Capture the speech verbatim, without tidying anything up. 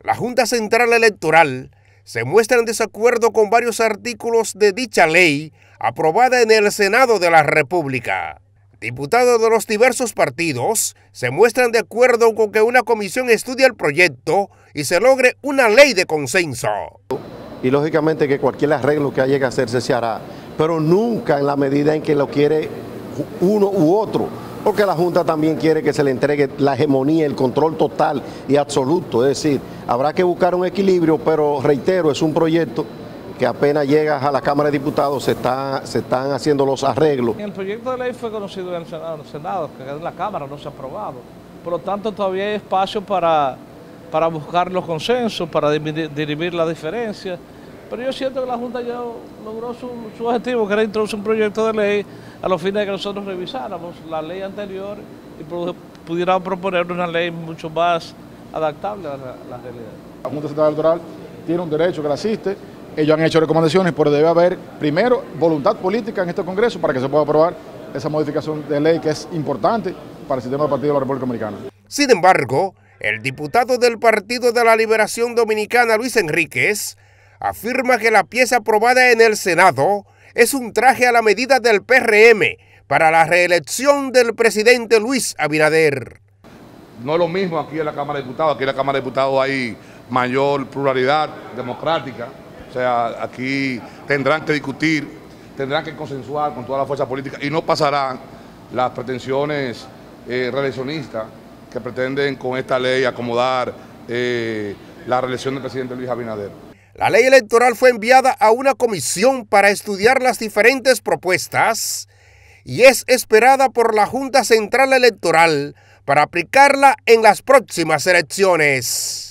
La Junta Central Electoral se muestra en desacuerdo con varios artículos de dicha ley aprobada en el Senado de la República. Diputados de los diversos partidos se muestran de acuerdo con que una comisión estudie el proyecto y se logre una ley de consenso. Y lógicamente que cualquier arreglo que haya que hacerse se hará, pero nunca en la medida en que lo quiere uno u otro, porque la Junta también quiere que se le entregue la hegemonía, el control total y absoluto. Es decir, habrá que buscar un equilibrio, pero reitero, es un proyecto que apenas llega a la Cámara de Diputados, se, está, se están haciendo los arreglos. El proyecto de ley fue conocido en el Senado, en el Senado, que en la Cámara no se ha aprobado. Por lo tanto, todavía hay espacio para, para buscar los consensos, para dirimir las diferencias. Pero yo siento que la Junta ya logró su, su objetivo, que era introducir un proyecto de ley a los fines de que nosotros revisáramos la ley anterior y pudiéramos proponer una ley mucho más adaptable a la, a la realidad. La Junta Central Electoral tiene un derecho que la asiste. Ellos han hecho recomendaciones, pero debe haber, primero, voluntad política en este Congreso para que se pueda aprobar esa modificación de ley que es importante para el sistema de partidos de la República Dominicana. Sin embargo, el diputado del Partido de la Liberación Dominicana, Luis Enríquez, afirma que la pieza aprobada en el Senado es un traje a la medida del P R M para la reelección del presidente Luis Abinader. No es lo mismo aquí en la Cámara de Diputados, aquí en la Cámara de Diputados hay mayor pluralidad democrática. O sea, aquí tendrán que discutir, tendrán que consensuar con toda la fuerza política y no pasarán las pretensiones eh, reeleccionistas que pretenden con esta ley acomodar eh, la reelección del presidente Luis Abinader. La ley electoral fue enviada a una comisión para estudiar las diferentes propuestas y es esperada por la Junta Central Electoral para aplicarla en las próximas elecciones.